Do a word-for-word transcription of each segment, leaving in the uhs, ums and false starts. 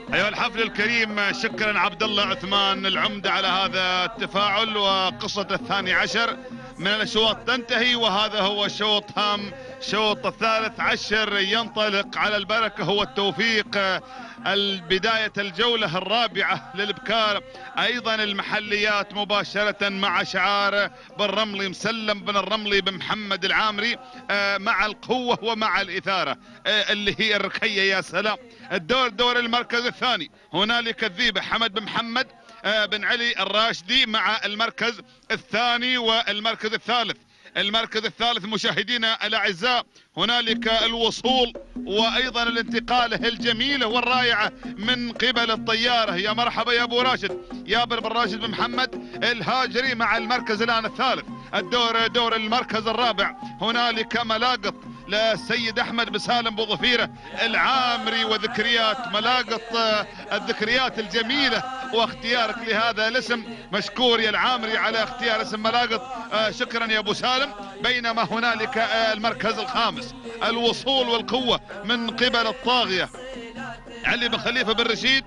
أيها الحفل الكريم، شكرا عبد الله عثمان العمدة على هذا التفاعل. وقصة الثاني عشر من الأشواط تنتهي، وهذا هو شوط هام، شوط الثالث عشر ينطلق على البركة، هو التوفيق. البداية الجولة الرابعة للبكار، أيضا المحليات مباشرة مع شعار بن رملي مسلم بن الرملي بن محمد العامري، مع القوة ومع الإثارة اللي هي الركية. يا سلام. الدور دور المركز الثاني، هنالك الذيبة حمد بن محمد بن علي الراشدي مع المركز الثاني والمركز الثالث. المركز الثالث مشاهدينا الاعزاء هنالك الوصول وايضا الانتقاله الجميله والرائعه من قبل الطياره. يا مرحبا يا ابو راشد، يابر بن راشد بن محمد الهاجري مع المركز الان الثالث. الدور دور المركز الرابع، هنالك ملاقط للسيد احمد بن سالم بو ظفيره العامري وذكريات ملاقط الذكريات الجميله، واختيارك لهذا الاسم مشكور يا العامري على اختيار اسم ملاقط، شكرا يا ابو سالم. بينما هنالك المركز الخامس، الوصول والقوه من قبل الطاغيه علي بن خليفه بن رشيد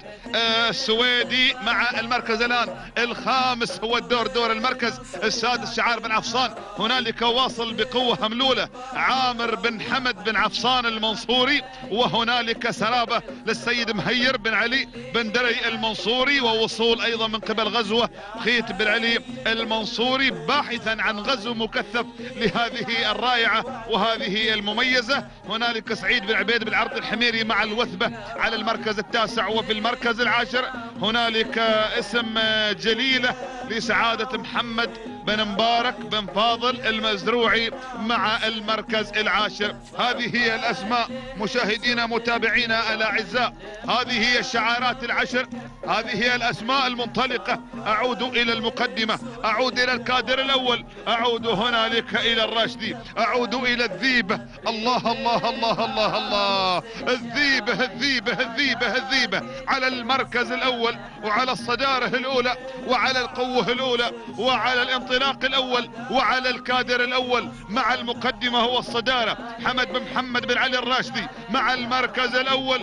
السويدي مع المركز الان الخامس. هو الدور دور المركز السادس شعار بن عفصان. هنالك واصل بقوه هملوله عامر بن حمد بن عفصان المنصوري، وهنالك سرابه للسيد مهير بن علي بن دري المنصوري، ووصول ايضا من قبل غزوه خيت بن علي المنصوري، باحثا عن غزو مكثف لهذه الرائعه وهذه المميزه. هنالك سعيد بن عبيد بن عرض الحميري مع الوثبه على المركز التاسع. وفي المركز العاشر هنالك اسم جليله لسعاده محمد بن مبارك بن فاضل المزروعي مع المركز العاشر. هذه هي الاسماء مشاهدينا متابعينا الاعزاء، هذه هي الشعارات العشر، هذه هي الاسماء المنطلقه. اعود الى المقدمه، اعود الى الكادر الاول، اعود هنالك الى الراشدي، اعود الى الذيبه. الله الله الله الله الله، الذيبه الذيبه الذيبه الذيبه على المركز الاول وعلى الصداره الاولى وعلى القوه الاولى وعلى الانطلاق الاول وعلى الكادر الاول. مع المقدمه هو الصداره حمد بن محمد بن علي الراشدي مع المركز الاول.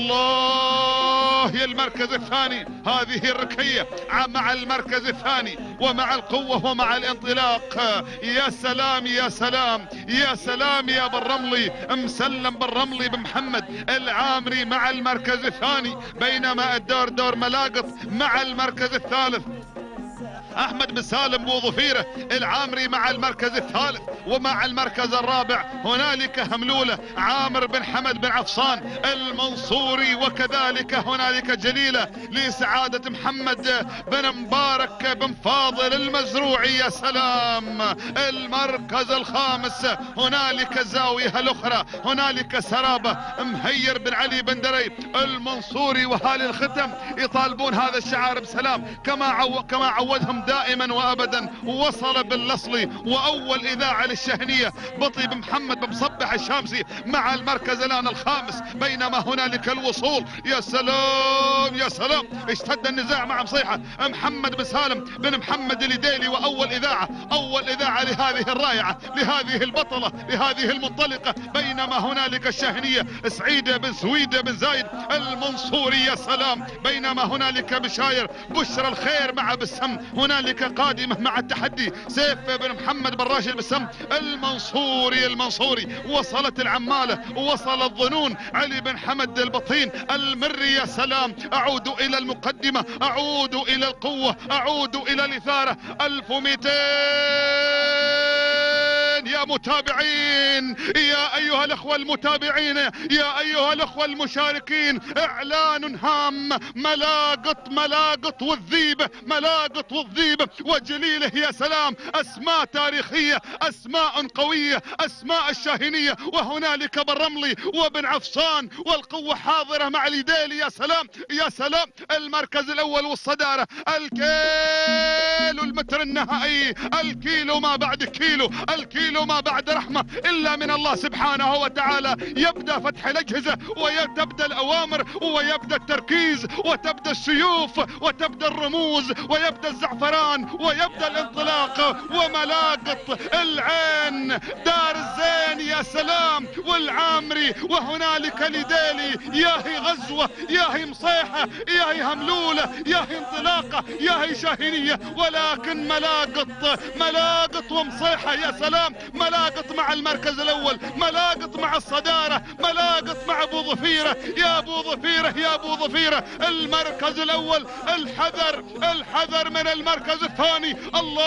الله يا المركز الثاني، هذه الركيه مع المركز الثاني ومع القوه ومع الانطلاق. يا سلام يا سلام يا سلام يا بن رملي مسلم بن رملي بن محمد العامري مع المركز الثاني. بينما الدور دور ملاقط مع المركز الثالث، احمد بن سالم بو ظفيره العامري مع المركز الثالث. ومع المركز الرابع هنالك هملوله عامر بن حمد بن عفصان المنصوري، وكذلك هنالك جليله لسعاده محمد بن مبارك بن فاضل المزروعي. يا سلام. المركز الخامس هنالك الزاويه الاخرى، هنالك سرابه مهير بن علي بن دري المنصوري. وهالي الختم يطالبون هذا الشعار بسلام كما عو... كما عودهم دائما وابدا. وصل باللصلي واول اذاعه للشهنيه بطي بن محمد بن مصبح الشامسي مع المركز الان الخامس. بينما هنالك الوصول. يا سلام يا سلام، اشتد النزاع مع مصيحه محمد بن سالم بن محمد اليديلي، واول اذاعه اول اذاعه لهذه الرائعه لهذه البطله لهذه المنطلقه. بينما هنالك الشهنيه سعيد بن سويد بن زايد المنصوري. يا سلام. بينما هنالك بشاير بشرى الخير مع بالسم. هنالك قادمة مع التحدي سيف بن محمد بن راشد بالسم المنصوري المنصوري. وصلت العمالة وصل الظنون علي بن حمد البطين المري. يا سلام. أعود إلى المقدمة، أعود إلى القوة، أعود إلى الإثارة. ألف ومئتين يا متابعين، يا أيها الأخوة المتابعين، يا أيها الأخوة المشاركين، إعلان هام. ملاقط ملاقط والذيبة، ملاقط والذيبة وجليله. يا سلام. أسماء تاريخية، أسماء قوية، أسماء الشاهنية. وهنالك بن رملي وبن عفصان والقوة حاضرة مع اليديلي. يا سلام يا سلام. المركز الأول والصدارة. الكيلو المتر النهائي، الكيلو ما بعد كيلو، الكيلو وما بعد رحمة إلا من الله سبحانه وتعالى. يبدأ فتح الأجهزة وتبدأ الأوامر ويبدأ التركيز وتبدأ السيوف وتبدأ الرموز ويبدأ الزعفران ويبدأ الانطلاق وملاقط العين دار الزين يا سلام والعامري وهنالك لديلي. يا هي غزوة، يا هي مصيحة، يا هي هملولة، يا هي انطلاقة، يا هي شاهينية، ولكن ملاقط ملاقط ومصيحة. يا سلام، ملاقط مع المركز الأول، ملاقط مع الصدارة، ملاقط مع أبو ظفيرة. يا أبو ظفيرة، يا أبو ظفيرة، المركز الأول. الحذر الحذر من المركز الثاني.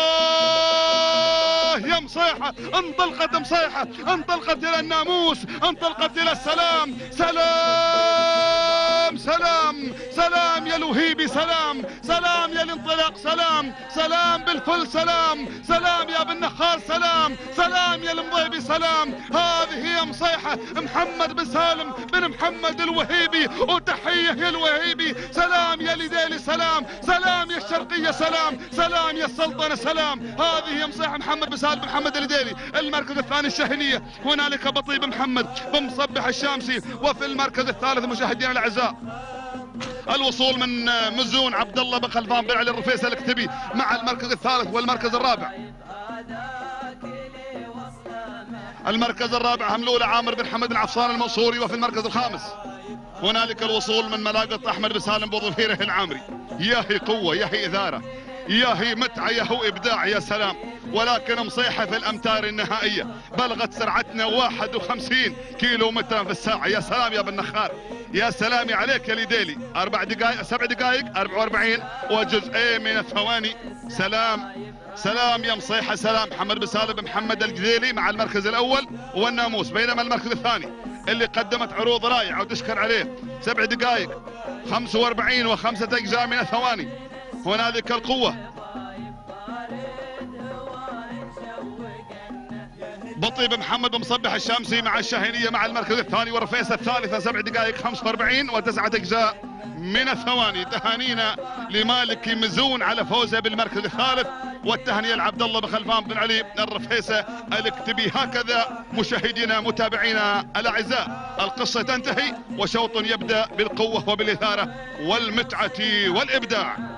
الله يا مصيحة، انطلقت مصيحة، انطلقت إلى الناموس، انطلقت إلى السلام. سلام سلام سلام يا الوهيبي، سلام سلام يا الانطلاق، سلام سلام بالفل، سلام سلام يا بن نخال، سلام سلام يا المضيبي، سلام. هذه هي مصيحة محمد بن سالم بن محمد الوهيبي، وتحية يا الوهيبي. سلام يا لديلي، سلام سلام يا الشرقية، سلام سلام يا السلطنة، سلام. هذه هي مصيحة محمد بن سالم بن محمد الديلي. المركز الثاني الشاهينية، هنالك بطيب محمد بن مصبح الشامسي. وفي المركز الثالث مشاهدينا الاعزاء الوصول من مزون عبد الله بن خلفان بن علي الرفيسة الكتبي مع المركز الثالث والمركز الرابع. المركز الرابع هملولة عامر بن حمد بن عفصان المنصوري. وفي المركز الخامس هنالك الوصول من ملاقط احمد بن سالم بن ظفيره العامري. يا هي قوة، يا هي إثارة، يا هي متعة، يا هو إبداع، يا سلام. ولكن مصيحة في الأمتار النهائية، بلغت سرعتنا واحد وخمسين كيلو متر في الساعة. يا سلام يا بن نخار، يا سلامي عليك يا ليديلي. أربع دقائق سبع دقائق أربعة وأربعين وجزئين من الثواني. سلام سلام يا مصيحة، سلام. محمد بن سالم بن محمد الجذيلي مع المركز الأول والناموس، بينما المركز الثاني اللي قدمت عروض رائعة وتشكر عليه سبع دقائق خمسة وأربعين وخمسة أجزاء من الثواني. هنالك القوة بطيب محمد بن مصبح الشامسي مع الشاهينية مع المركز الثاني والرفيسة الثالثة سبع دقائق خمسة وأربعين وتسعة أجزاء من الثواني. تهانينا لمالك مزون على فوزه بالمركز الثالث، والتهنئة لعبد الله بن خلفان بن علي الرفيسة الاكتبي. هكذا مشاهدينا متابعينا الاعزاء القصة تنتهي وشوط يبدأ بالقوة وبالإثارة والمتعة والإبداع.